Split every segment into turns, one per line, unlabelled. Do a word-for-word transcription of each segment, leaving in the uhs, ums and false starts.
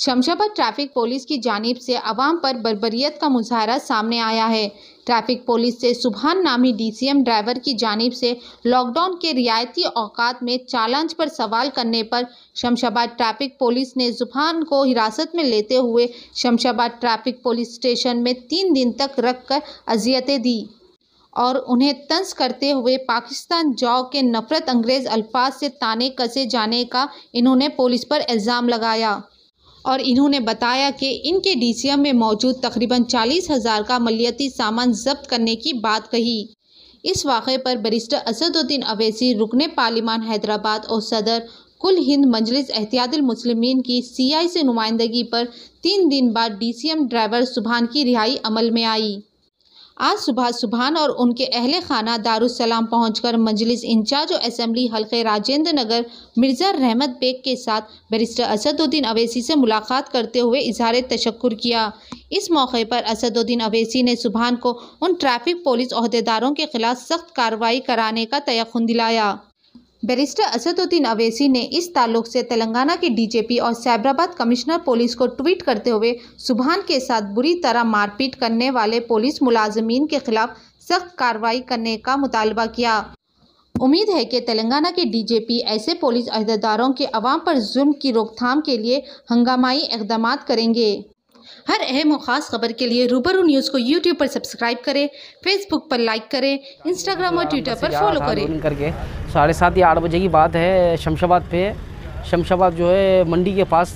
Shamshabad traffic police की जानिब से अवाम पर बर्बरियत का मुजाहरा सामने आया है। ट्रैफिक पुलिस से सुभान नामी डीसीएम ड्राइवर की जानिब से लॉकडाउन के रियायती औकात में चालान पर सवाल करने पर शमशाबाद ट्रैफिक पुलिस ने सुभान को हिरासत में लेते हुए शमशाबाद ट्रैफिक पुलिस स्टेशन में तीन दिन तक रखकर अजियतें दी और उन्हें तंज करते हुए पाकिस्तान जाओ के नफरत अंग्रेज अल्फाज से ताने कसे जाने का इन्होंने पुलिस पर इल्ज़ाम लगाया और इन्होंने बताया कि इनके डीसीएम में मौजूद तकरीबन चालीस हज़ार का मलियाती सामान जब्त करने की बात कही। इस वाक़े पर बैरिस्टर असदुद्दीन अवैसी रुकने पार्लिमान हैदराबाद और सदर कुल हिंद मजलिस एहतियातुल मुस्लिमीन की सीआई से नुमाइंदगी पर तीन दिन बाद डीसीएम ड्राइवर सुभान की रिहाई अमल में आई। आज सुबह सुभान और उनके अहले खाना दारुस्सलाम पहुंचकर मजलिस इंचार्ज और असेंबली हल्के राजेंद्र नगर मिर्ज़ा रहमत बेग के साथ बैरिस्टर असदुद्दीन अवैसी से मुलाकात करते हुए इजहार तशक्कुर किया। इस मौके पर असदुद्दीन अवैसी ने सुभान को उन ट्रैफिक पुलिस ओहदेदारों के खिलाफ सख्त कार्रवाई कराने का तयक़ुन दिलाया। बैरिस्टर असदुद्दीन अवैसी ने इस ताल्लुक से तेलंगाना के डीजीपी और सैबराबाद कमिश्नर पुलिस को ट्वीट करते हुए सुभान के साथ बुरी तरह मारपीट करने वाले पुलिस मुलाजमीन के खिलाफ सख्त कार्रवाई करने का मुतालबा किया। उम्मीद है कि तेलंगाना के डीजीपी ऐसे पुलिस अहदेदारों के अवाम पर जुल्म की रोकथाम के लिए हंगामाई इक़दाम करेंगे। हर अहम और ख़ास खबर के लिए रूबरू न्यूज़ को यूट्यूब पर सब्सक्राइब करें, फेसबुक पर लाइक करें, इंस्टाग्राम और ट्विटर पर फॉलो करें।
करके साढ़े सात या आठ बजे की बात है। शमशाबाद पे शमशाबाद जो है मंडी के पास,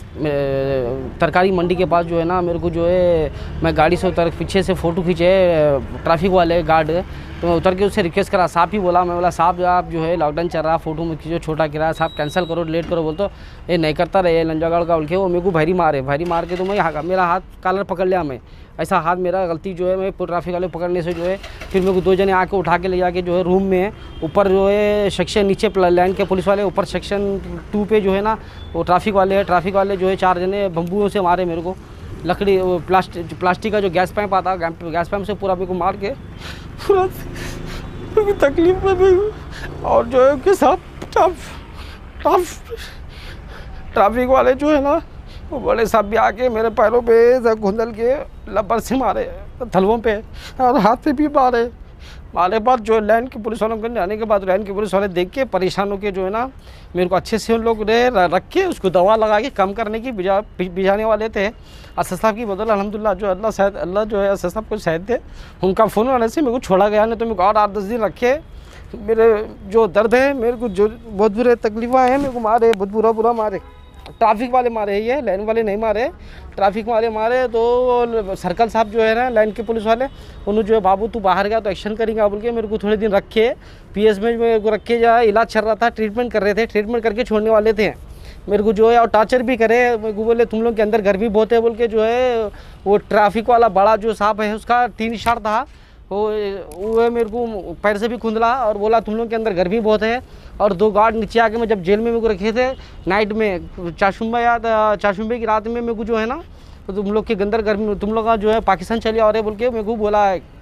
तरकारी मंडी के पास जो है ना, मेरे को जो है मैं गाड़ी से उतर पीछे से फ़ोटो खींचे ट्रैफिक वाले गार्ड, तो मैं उतर के उससे रिक्वेस्ट करा। साहब ही बोला, मैं बोला साहब आप जो है लॉकडाउन चल रहा, फ़ोटो मत खींचो, छोटा किराया साहब कैंसिल करो, लेट करो। बोल तो ये नहीं करता रहे लंजागढ़ का उल के वो मेरे को भरी मारे भरी मार के तो मैं मेरा हाथ कॉलर पकड़ लिया। मैं ऐसा हाथ मेरा गलती जो है मैं ट्रैफिक वाले पकड़ने से जो है फिर मेरे को दो जने आके उठा के ले जाके जो है रूम में ऊपर जो है सेक्शन नीचे लाइन के पुलिस वाले ऊपर सेक्शन टू पे जो है ना वो ट्रैफिक वाले है ट्रैफिक वाले जो है चार जने बम्बुओं से मारे मेरे को। लकड़ी प्लास्टिक प्लास्टिक का जो गैस पाइप आता है गैस पाइप से पूरा मेरे को मार के पूरा तकलीफ में भी। और जो है उनके साथ ट्रैफिक वाले जो है ना वो बड़े साहब भी आके मेरे पैरों पे घुंदल के लब्बर से मारे, थलवों पे और हाथ पे भी मारे। मारे बाद जो लाइन के पुलिस वालों को आने के बाद लाइन के पुलिस वाले देख के परेशान होकर जो है ना मेरे को अच्छे से उन लोग रख के उसको दवा लगा के कम करने की बिजा बिजाने वाले थे। असद साहब की बदौलत अल्हम्दुलिल्लाह जो अल्लाह शायद अल्लाह जो है असद साहब को शायद थे, उनका फ़ोन आने से मेरे को छोड़ा गया। नहीं तो मेरे को और आठ दस दिन रखे। मेरे जो दर्द है, मेरे को जो बहुत बुरे तकलीफ़ें हैं, मेरे को मारे, बहुत बुरा बुरा मारे। ट्रैफिक वाले मारे, ये लाइन वाले नहीं मारे, ट्रैफिक वाले मारे। तो सर्कल साहब जो है ना लाइन के पुलिस वाले, उन्होंने जो है बाबू तू बाहर गया तो एक्शन करेंगे बोल के मेरे को थोड़े दिन रखे पीएस में मेरे को रखे जाए। इलाज चल रहा था, ट्रीटमेंट कर रहे थे, ट्रीटमेंट करके छोड़ने वाले थे मेरे को जो है। और टॉर्चर भी करे, मेरे को बोले तुम लोग के अंदर गर्मी बहुत है बोल के जो है वो ट्रैफिक वाला बड़ा जो साहब है उसका तीन स्टार था वो वो मेरे को पैर से भी खुंदला और बोला तुम लोग के अंदर गर्मी बहुत है। और दो गार्ड नीचे आके मैं जब जेल में मेरे को रखे थे नाइट में चाशुम्बा या चाशुम्बे की रात में मेरे को जो है ना तो तुम लोग के अंदर गर्मी तुम लोग का जो है पाकिस्तान चले आ रहे बोल के मेरे को बोला है।